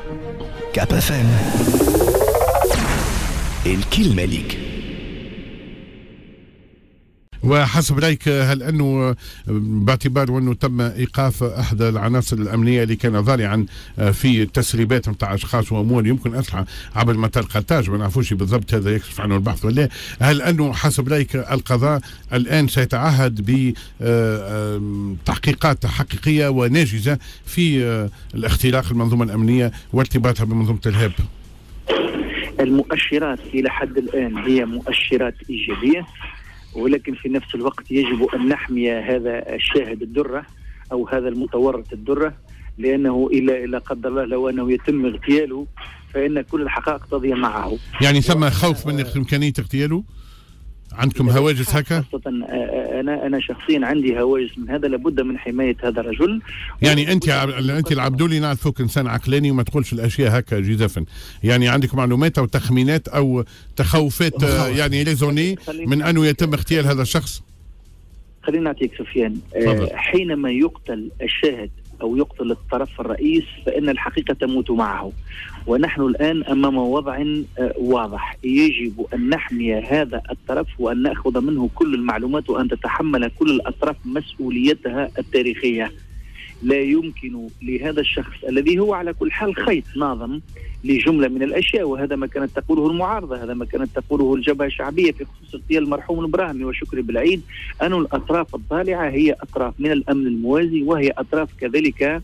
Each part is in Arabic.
كاب اف ام، الكلمة ليك. وحسب رأيك، هل أنه باعتبار أنه تم إيقاف أحد العناصر الأمنية اللي كان ضالعا في التسريبات متاع أشخاص وأموال يمكن أسلحة عبر مطار قرطاج، ما نعرفوش بالضبط، هذا يكشف عنه البحث ولا؟ هل أنه حسب رأيك القضاء الآن سيتعهد بتحقيقات حقيقية وناجزة في الاختراق المنظومة الأمنية وارتباطها بمنظومة الإرهاب؟ المؤشرات إلى حد الآن هي مؤشرات إيجابية، ولكن في نفس الوقت يجب أن نحمي هذا الشاهد الدرة أو هذا المتورط الدرة، لأنه إلا قدر الله لو أنه يتم اغتياله فإن كل الحقائق تضيع معه. يعني ثم خوف من إمكانية اغتياله؟ عندكم هواجس هكا؟ أنا شخصيا عندي هواجس من هذا، لابد من حماية هذا الرجل. يعني أنت العبدولي نعرفوك إنسان عقلاني وما تقولش الأشياء هكا جزافا، يعني عندك معلومات أو تخمينات أو تخوفات يعني ريزوني من أنه يتم اغتيال هذا الشخص؟ خلينا نعطيك سفيان، حينما يقتل الشاهد أو يقتل الطرف الرئيس فإن الحقيقة تموت معه، ونحن الآن أمام وضع واضح، يجب أن نحمي هذا الطرف وأن نأخذ منه كل المعلومات وأن تتحمل كل الأطراف مسؤوليتها التاريخية. لا يمكن لهذا الشخص الذي هو على كل حال خيط ناظم لجملة من الأشياء، وهذا ما كانت تقوله المعارضة، هذا ما كانت تقوله الجبهة الشعبية في خصوص اغتيال المرحوم البراهمي وشكري بالعيد، أن الأطراف الضالعة هي أطراف من الأمن الموازي، وهي أطراف كذلك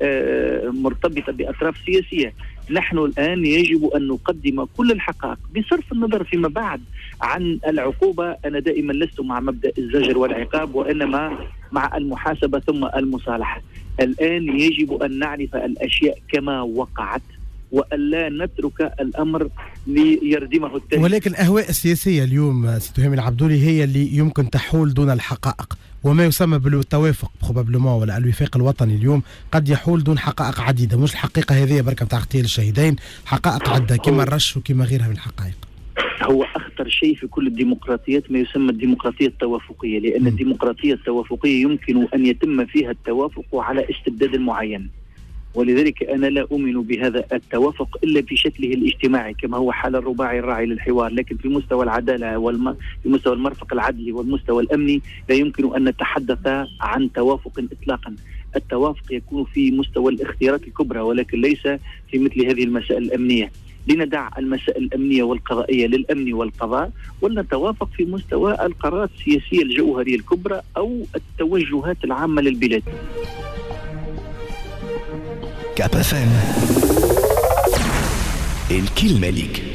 مرتبطة بأطراف سياسية. نحن الآن يجب أن نقدم كل الحقائق بصرف النظر فيما بعد عن العقوبة. أنا دائما لست مع مبدأ الزجر والعقاب، وإنما مع المحاسبة ثم المصالحة. الآن يجب أن نعرف الأشياء كما وقعت وألا نترك الأمر ليردمه التاريخ. ولكن الأهواء السياسية اليوم ستهم العبدولي هي اللي يمكن تحول دون الحقائق، وما يسمى بالتوافق بروبابلومون ولا الوفاق الوطني اليوم قد يحول دون حقائق عديدة، مش الحقيقة هذه بركة بتاع اغتيال الشهيدين، حقائق عدة كما الرش وكما غيرها من الحقائق. هو أخطر شيء في كل الديمقراطيات ما يسمى الديمقراطية التوافقية، لأن الديمقراطية التوافقية يمكن أن يتم فيها التوافق على استبداد معين، ولذلك أنا لا أؤمن بهذا التوافق إلا في شكله الاجتماعي كما هو حال الرباعي الراعي للحوار، لكن في مستوى العدالة في مستوى المرفق العدلي والمستوى الأمني لا يمكن أن نتحدث عن توافق إطلاقا. التوافق يكون في مستوى الاختيارات الكبرى ولكن ليس في مثل هذه المسائل الأمنية. لندع المسائل الأمنية والقضائية للأمن والقضاء، ولنتوافق في مستوى القرارات السياسية الجوهرية الكبرى أو التوجهات العامة للبلاد. كاب اف ام، الكلمة ليك.